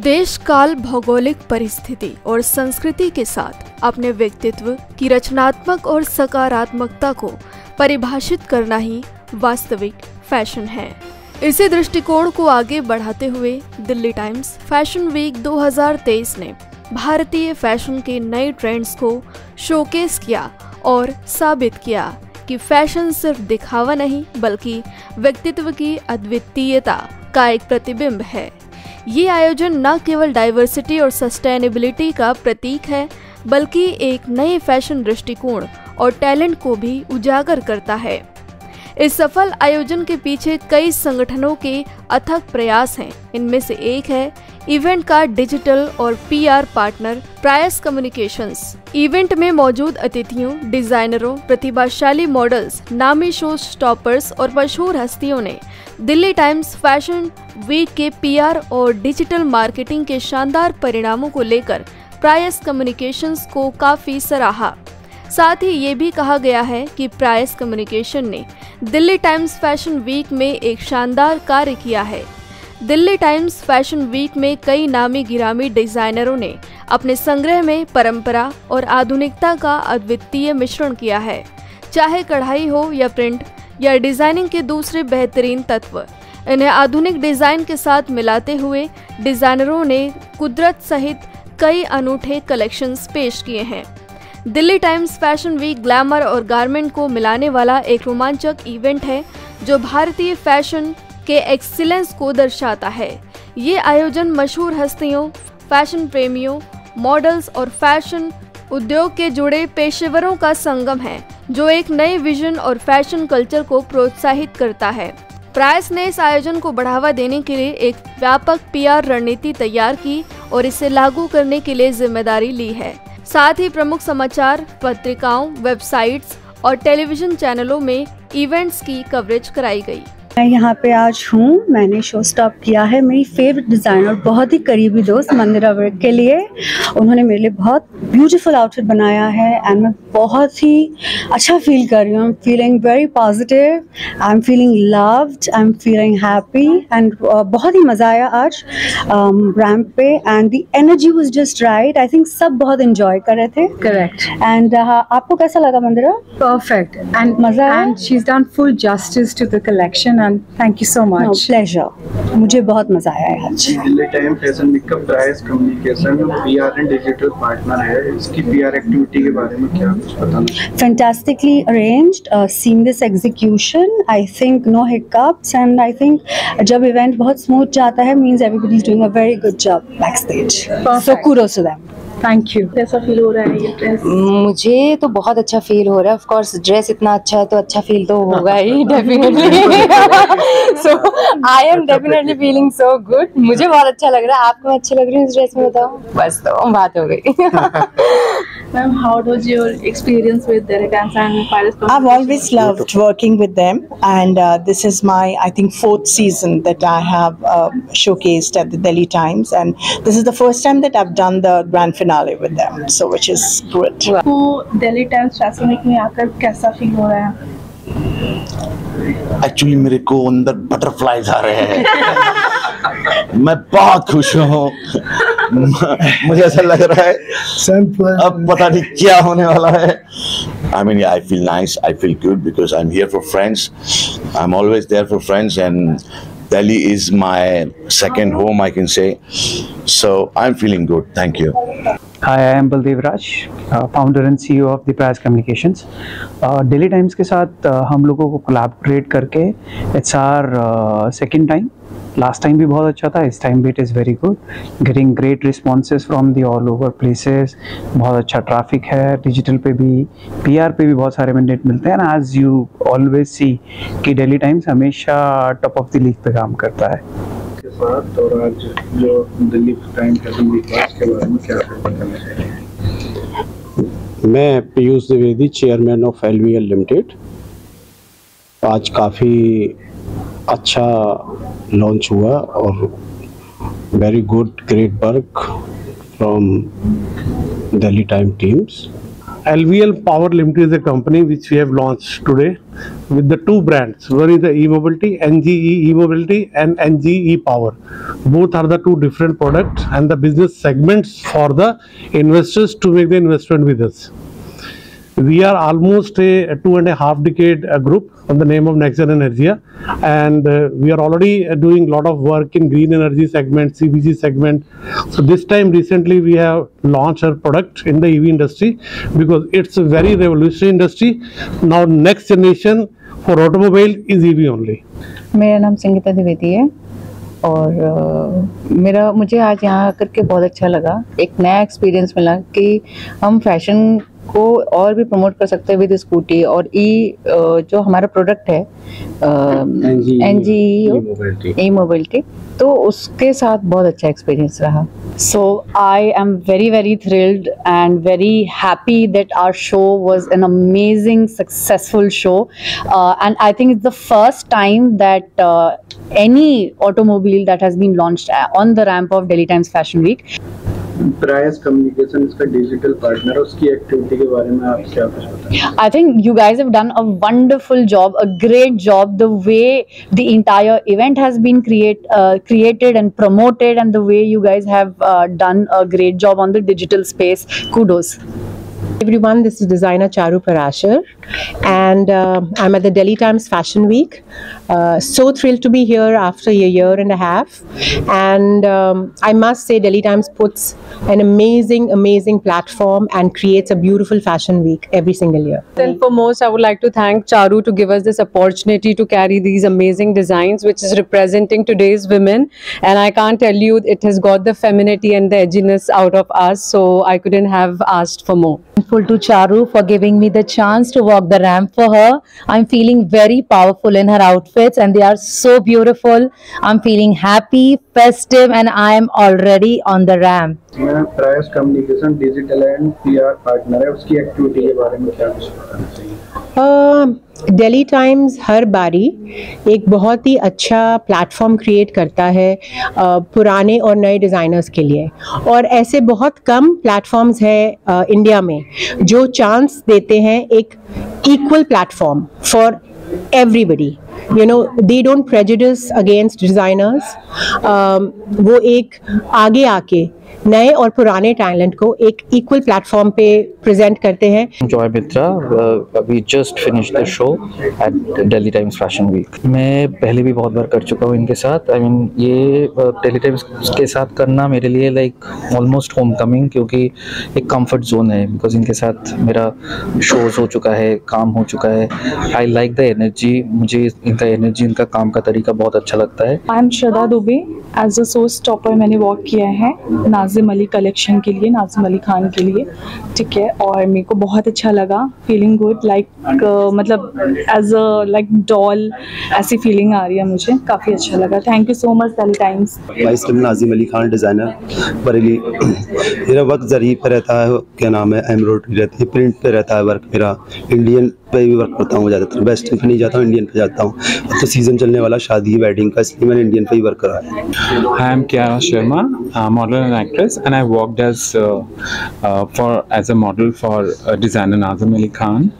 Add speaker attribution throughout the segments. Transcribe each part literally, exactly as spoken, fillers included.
Speaker 1: देश काल, भौगोलिक परिस्थिति और संस्कृति के साथ अपने व्यक्तित्व की रचनात्मक और सकारात्मकता को परिभाषित करना ही वास्तविक फैशन है। इसी दृष्टिकोण को आगे बढ़ाते हुए दिल्ली टाइम्स फैशन वीक दो हज़ार तेईस ने भारतीय फैशन के नए ट्रेंड्स को शोकेस किया और साबित किया कि फैशन सिर्फ दिखावा नहीं बल्कि व्यक्तित्व की अद्वितीयता का एक प्रतिबिंब है। ये आयोजन न केवल डाइवर्सिटी और सस्टेनेबिलिटी का प्रतीक है बल्कि एक नए फैशन दृष्टिकोण और टैलेंट को भी उजागर करता है। इस सफल आयोजन के पीछे कई संगठनों के अथक प्रयास हैं। इनमें से एक है इवेंट का डिजिटल और PR partner Prayas communications. Event में मौजूद अतिथियों, डिजाइनरों, प्रतिभाशाली मॉडल्स, नामी शो स्टॉपर्स और मशहूर हस्तियों ने दिल्ली टाइम्स फैशन वीक के पीआर और डिजिटल मार्केटिंग के शानदार परिणामों को लेकर प्रायस कम्युनिकेशंस को काफी सराहा। साथ ही ये भी कहा गया है कि प्रायस कम्युनिकेशन ने दिल्ली टाइम्स फैशन वीक में एक शानदार कार्य किया है। दिल्ली टाइम्स फैशन वीक में कई नामी गिरामी डिजाइनरों ने अपने संग्रह में परंपरा और आधुनिकता का अद्वितीय मिश्रण किया है। चाहे कढ़ाई हो या प्रिंट या डिजाइनिंग के दूसरे बेहतरीन तत्व, इन्हें आधुनिक डिजाइन के साथ मिलाते हुए डिजाइनरों ने कुदरत सहित कई अनूठे कलेक्शंस पेश किए हैं। Delhi Times fashion week glamour और गारमेंट को मिलाने वाला एक रोमांचक इवेंट है जो भारतीय फैशन के एक्सीलेंस को दर्शाता है। ये आयोजन मशहूर हस्तियों, फैशन प्रेमियों, मॉडल्स और फैशन उद्योग के जुड़े पेशेवरों का संगम है जो एक नए विजन और फैशन कल्चर को प्रोत्साहित करता है। प्रायस ने इस आयोजन को बढ़ावा देने के लिए एक व्यापक पीआर रणनीति तैयार की और इसे लागू करने के लिए जिम्मेदारी ली है। साथ ही प्रमुख समाचार पत्रिकाओं, वेबसाइट्स और टेलीविजन चैनलों में इवेंट्स की कवरेज कराई गई।
Speaker 2: मैं यहाँ पे आज हूँ, मैंने शो स्टॉप किया है मेरी फेवरेट डिज़ाइनर, बहुत ही करीबी दोस्त मंदिरा वर्क के लिए। उन्होंने मेरे लिए बहुत ब्यूटीफुल आउटफिट बनाया है एंड मैं बहुत ही अच्छा फील कर रही हूँ। I am feeling very positive, I am feeling loved, I am feeling happy and बहुत ही मज़ा आया आज रैम्प um, पे and the energy was just right. I think सब बहुत इंजॉय कर रहे थे।
Speaker 3: करेक्ट।
Speaker 2: एंड uh, आपको कैसा लगा मंदिरा?
Speaker 3: परफेक्ट एंड
Speaker 2: मज़ा आया
Speaker 3: and she is done full justice to the collection and thank you so much.
Speaker 2: No, pleasure. मुझे बहुत मजा आया आज।
Speaker 4: दिल्ली टाइम फैशन वीक का Prayas communication PR and digital partner है। इसकी पीआर एक्टिविटी के बारे में क्या कुछ बताना?
Speaker 2: Fantastically arranged, uh, seamless execution. I think no hiccups and I think जब इवेंट बहुत स्मूथ जाता है means everybody is doing a very good job backstage.
Speaker 3: Perfect.
Speaker 2: So kudos to them.
Speaker 3: Thank you.
Speaker 5: कैसा फील हो रहा है ये dress?
Speaker 6: मुझे तो बहुत अच्छा फील हो रहा है। ऑफ कोर्स ड्रेस इतना अच्छा है तो अच्छा फील तो होगा ही definitely. So I am definitely feeling so good. मुझे बहुत अच्छा लग रहा है। आपको अच्छी लग रही है इस ड्रेस में? बताओ। बस तो बात हो गई।
Speaker 5: Ma'am, how was your experience with Diल्ली Times and Paris?
Speaker 7: I've always loved working with them, and uh, this is my, I think, fourth season that I have uh, showcased at the Delhi Times, and this is the first time that I've done the grand finale with them, so which is great.
Speaker 5: तो Delhi Times fashion week में आकर कैसा feel हो रहा है?
Speaker 8: Actually मेरे को अंदर बटरफ्लाइज आ रहे हैं। मैं बहुत खुश हूँ। मुझे ऐसा लग रहा है अब पता नहीं क्या होने वाला है। I mean, yeah, I feel nice. I feel good because I'm here for friends. I'm always there for friends, and Delhi is my second home, I can say. So I'm feeling good. Thank you.
Speaker 9: Hi, I am Baldev Raj, uh, founder and C E O of the Prayas Communications. Delhi uh, Times के साथ uh, हम लोगों को collaborate करके it's our second uh, time. Last time भी बहुत अच्छा था, इस टाइम भी it is very good, getting great responses from the all over places. बहुत अच्छा ट्रैफिक है, डिजिटल पे भी, पीआर पे भी बहुत सारे मैंडेट मिलते हैं। And as you always see कि दिल्ली टाइम्स हमेशा टॉप ऑफ द लीग पे काम करता है।
Speaker 4: के साथ और आज जो दिल्ली टाइम फैशन वीक के बारे में क्या कहना चाहिए?
Speaker 10: मैं Piyush Dwivedi, chairman of LVL limited. आज काफ़ी अच्छा लॉन्च हुआ और very good great work from Delhi time teams. L V L Power Limited is a company which we have launched today with the two brands. One is the e-mobility, N G E e-mobility and N G E Power. Both are the two different products and the business segments for the investors to make the investment with us. We are almost a, a two and a half decade uh, group on the name of NextGen Energia, and uh, we are already uh, doing a lot of work in green energy segment, C B G segment. So this time recently we have launched our product in the E V industry because it's a very revolutionary industry. Now next generation for automobile is E V only.
Speaker 11: मेरा नाम संगीता द्विवेदी है और uh, मेरा मुझे आज यहाँ आकर के बहुत अच्छा लगा। एक नया एक्सपीरियंस मिला कि हम फैशन को और भी प्रमोट कर सकते हैं विद स्कूटी और ई जो हमारा प्रोडक्ट है एन जी ई मोबिलिटी, तो उसके साथ बहुत अच्छा एक्सपीरियंस रहा।
Speaker 12: So I am very very thrilled and very happy that our show was an amazing successful show, uh, and I think it's the first time that uh, any automobile that has been launched on the ramp of Delhi Times Fashion Week.
Speaker 4: Prayas Communication इसका digital partner है, उसकी activity के बारे में आप क्या कुछ बताएं?
Speaker 12: I think you guys have done a wonderful job, a great job. The way the entire event has been create, uh, created and promoted, and the way you guys have uh, done a great job on the digital space. Kudos.
Speaker 13: Everyone, this is designer Charu Parashar, and uh, I'm at the Delhi Times Fashion Week. Uh, so thrilled to be here after a year and a half, and um, I must say Delhi Times puts an amazing, amazing platform and creates a beautiful fashion week every single year.
Speaker 14: And foremost, I would like to thank Charu to give us this opportunity to carry these amazing designs, which is representing today's women. And I can't tell you, it has got the femininity and the edginess out of us, so I couldn't have asked for more.
Speaker 15: Thankful to Charu for giving me the chance to walk the ramp for her. I'm feeling very powerful in her outfits and they are so beautiful. I'm feeling happy, festive, and I am already on the ramp.
Speaker 4: मैं Prayas communication digital and PR partner है, उसकी activity के बारे में क्या कुछ बताना चाहिए?
Speaker 13: दिल्ली टाइम्स हर बारी एक बहुत ही अच्छा प्लेटफॉर्म क्रिएट करता है पुराने और नए डिज़ाइनर्स के लिए, और ऐसे बहुत कम प्लेटफॉर्म्स हैं इंडिया में जो चांस देते हैं एक equal platform for everybody. You know, they don't prejudice against designers. um, वो एक आगे आके नए और पुराने टैलेंट को एक इक्वल प्लेटफॉर्म पे प्रेजेंट करते हैं.
Speaker 16: Joy Mitra, we just finish the show at Delhi Times fashion week. मैं पहले भी बहुत बार कर चुका हूँ इनके साथ. आई I मीन mean, ये दिल्ली टाइम्स के साथ करना मेरे लिए लाइक ऑलमोस्ट होम कमिंग, क्योंकि एक कंफर्ट जोन है. बिकॉज इनके साथ मेरा शोज हो चुका है, काम हो चुका है. I like the energy. मुझे इनका एनर्जी, इनका काम का तरीका बहुत अच्छा लगता है.
Speaker 5: I am Shraddha Dubey. As a show stopper मैंने वर्क किया है नाजिम अली कलेक्शन के लिए, नाजिम अली खान के लिए, ठीक है, और मेरे को बहुत अच्छा लगा. फीलिंग गुड, लाइक मतलब एज अ लाइक डॉल, ऐसी फीलिंग आ रही है मुझे. काफ़ी अच्छा लगा. Thank you so much Delhi Times.
Speaker 17: वाइस नाजिम अली खान, डिज़ाइनर, बरेली. मेरा वक्त जरी पे रहता है, क्या नाम है, एम्ब्रॉयडरी रहती है, प्रिंट पे रहता है वर्क मेरा. इंडियन पे भी वर्क करता हूँ ज़्यादातर. वेस्टर्न पे नहीं जाता हूँ, इंडियन पे जाता हूँ. अब तो सीज़न चलने वाला शादी वेडिंग का, इसलिए मैंने इंडियन पे ही वर्क करा है.
Speaker 18: I am Kiara Sharma, a model and actress, and I worked as uh, uh, for as a model for uh, designer Nazim Ali Khan.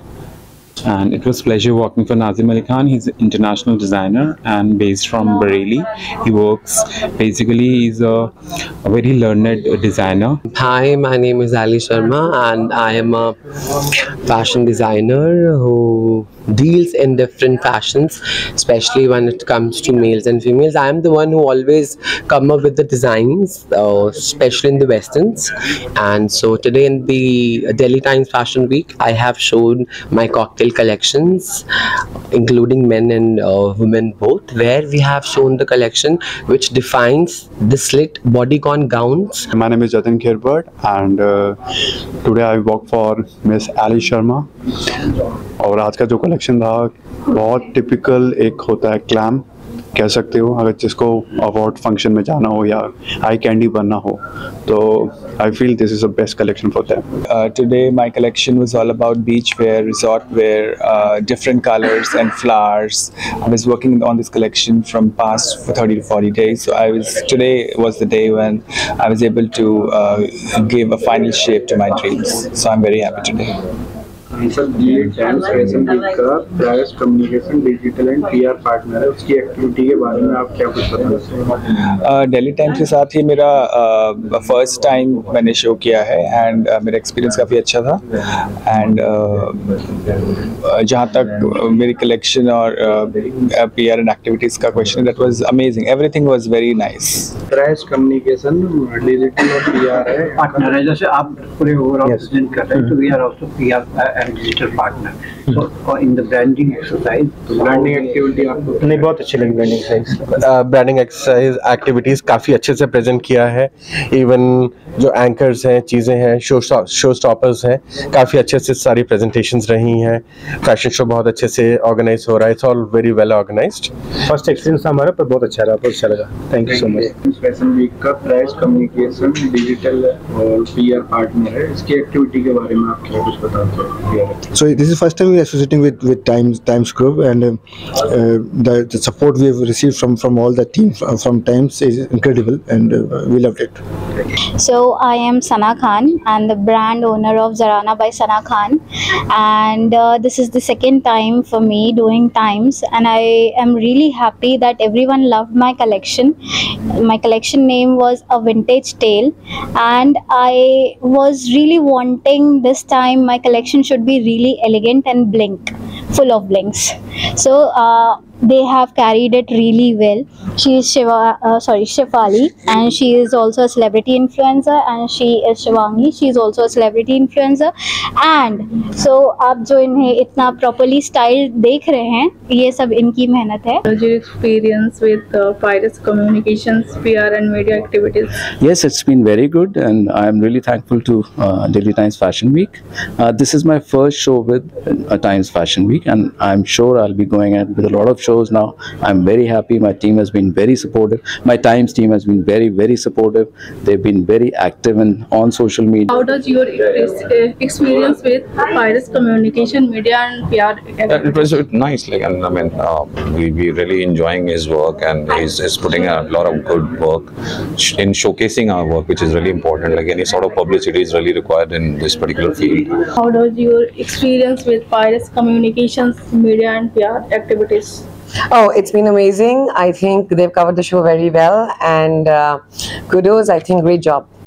Speaker 18: And it was pleasure working for Nazim Ali Khan. He's an international designer and based from Bareilly. He works basically, he's a, a very learned designer.
Speaker 19: Hi, my name is Ali Sharma and I am a fashion designer who deals in different fashions, especially when it comes to males and females. I am the one who always come up with the designs, uh, especially in the westerns. And so today in the Delhi Times Fashion Week, I have shown my cocktail collections, including men and uh, women both, where we have shown the collection which defines the slit bodycon gowns.
Speaker 20: My name is Jatin Khirbert and uh, today I work for Miss Ali Sharma. और आज का जो collection रहा बहुत typical एक होता है clam कह सकते हो, अगर जिसको अवार्ड फंक्शन में जाना हो या आई कैंडी बनना हो, तो I feel this is the best collection for them.
Speaker 21: Today my collection was all about beach wear, resort wear, uh, different colors and flowers. I was working on this collection from past for thirty to forty days, so I was today was the day when I was able to uh, give a final shape to my dreams, so I'm very happy today.
Speaker 4: Sir Delhi Times fashion week का Prayas communication digital and PR partner है, उसकी activity के बारे में आप क्या कुछ बता सकते हैं?
Speaker 21: दिल्ली टाइम्स के साथ ही मेरा फर्स्ट uh, टाइम मैंने शो किया है एंड uh, मेरा एक्सपीरियंस काफ़ी अच्छा था. एंड uh, जहाँ तक uh, मेरी कलेक्शन और पीआर एंड एक्टिविटीज़ का question, that was amazing, everything was very nice.
Speaker 4: Prayas communication digital और पीआर है
Speaker 22: पार्टनर है, जैसे आप पूरे ओवरऑल प्रेजेंट कर रहे हैं, तो we are also PR and digital partner. So uh, in the branding exercise,
Speaker 4: branding activity आपको
Speaker 22: नहीं बहुत अच्छी लगी branding exercise.
Speaker 23: Branding exercise activities काफ़ी अच्छे से प्रेजेंट किया है. इवन जो एंकर्स हैं, चीज़ें हैं, शो शो स्टॉपर्स हैं, काफ़ी अच्छे से सारी प्रेजेंटेशंस रही हैं. फैशन शो बहुत अच्छे से ऑर्गेनाइज हो रहा है. It's all very well organised.
Speaker 22: First experience हमारा पर बहुत अच्छा रहा, बहुत अच्छा लगा. Thank you so much.
Speaker 4: Fashion week का प्राइस कम्युनिकेशन डिजिटल और पीआर पार्टनर है, इसकी एक्टिविटी के बारे में आप क्या कुछ बता सकते हैं?
Speaker 24: So this is the first time we are associating with with Times Times Group, and uh, uh, the, the support we have received from from all the team from, from Times is incredible, and uh, we loved it.
Speaker 25: So I am Sana Khan and the brand owner of Zarana by Sana Khan, and uh, this is the second time for me doing Times, and I am really happy that everyone loved my collection. My collection name was A Vintage Tale, and I was really wanting this time my collection should be really elegant and blink, full of blinks. So uh, they have carried it really well. She is Shiva, uh, sorry, Shifali, and she is also a celebrity influencer, and she is Shivangi. She is also a celebrity influencer. And so आप जो इन्हें इतना properly styled देख रहे हैं, ये सब इनकी मेहनत है.
Speaker 5: Your experience with uh, Pyrus Communications, P R and media activities?
Speaker 26: Yes, it's been very good, and I am really thankful to uh, Delhi Times Fashion Week. Uh, this is my first show with uh, Times Fashion Week, and I'm sure I'll be going ahead with a lot of shows now. I'm very happy. My team has been very supportive. My Times team has been very, very supportive. They've been very active and on social media.
Speaker 5: How does your experience with Pyrus Communication, media and P R?
Speaker 27: Uh, it was nice. Like, and I mean, uh, we we really enjoying his work, and he's, he's putting a lot of good work in showcasing our work, which is really important. Like any sort of publicity is really required in this particular field.
Speaker 5: How does your experience with Pyrus Communications, media and P R activities?
Speaker 28: Oh, it's been amazing. I think they've covered the show very well, and uh, kudos. I think great job.